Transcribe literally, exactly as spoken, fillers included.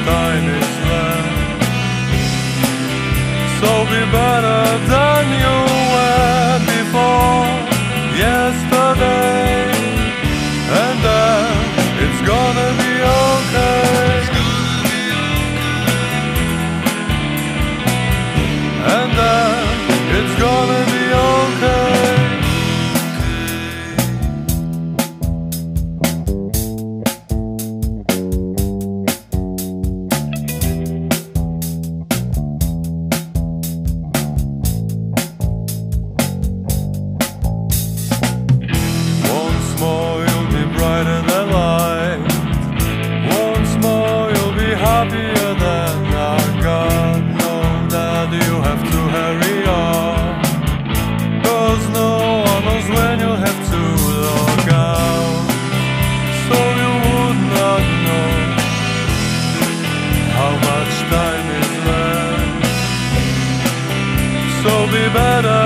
time is left. So be better than you were before yesterday, and then it's gonna be okay. And then it's gonna be okay. Once more you'll be brighter than light. Once more you'll be happier than I got. Know that you have to hurry on, 'cause no one knows when you'll have to log out. So you would not know how much time is left. So be better